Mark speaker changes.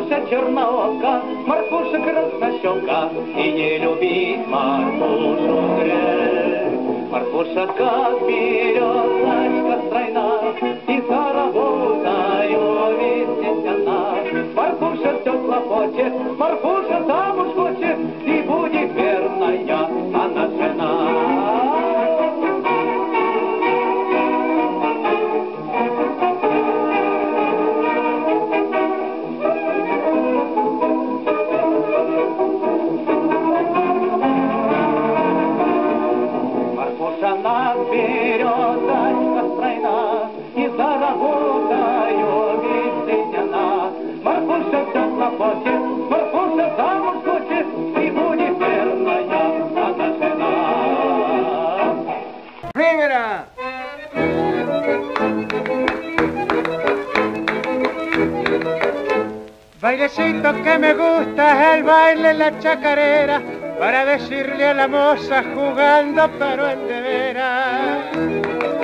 Speaker 1: Марфуша черноока, Марфуша краснощека, и не любить Марфушу грех. Марфуша как березочка стройна, и за работаю весь она. Марфуша все хлопочет, Марфуша замуж хочет, и будет верная она жена. Она березочка стройна, и заработаю весь она. Марфуша все хлопочет, Марфуша замуж хочет, и будет верная она жена.
Speaker 2: ¡Primera! Bailecito que me gusta es el baile en la chacarera, para decirle a la moza jugando pero en de veras.